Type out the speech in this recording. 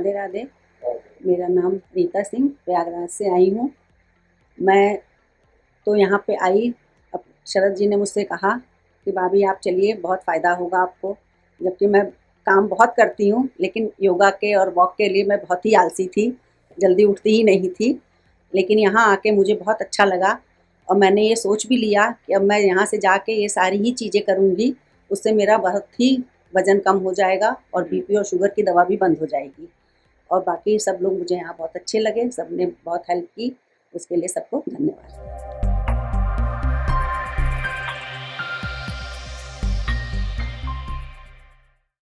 राधे राधे। मेरा नाम रीता सिंह, प्रयागराज से आई हूँ। मैं तो यहाँ पे आई, अब शरद जी ने मुझसे कहा कि भाभी आप चलिए, बहुत फ़ायदा होगा आपको। जबकि मैं काम बहुत करती हूँ, लेकिन योगा के और वॉक के लिए मैं बहुत ही आलसी थी, जल्दी उठती ही नहीं थी। लेकिन यहाँ आके मुझे बहुत अच्छा लगा और मैंने ये सोच भी लिया कि अब मैं यहाँ से जाके ये सारी ही चीज़ें करूँगी, उससे मेरा बहुत ही वज़न कम हो जाएगा और बीपी और शुगर की दवा भी बंद हो जाएगी। और बाकी सब लोग मुझे यहाँ बहुत अच्छे लगे, सबने बहुत हेल्प की, उसके लिए सबको धन्यवाद।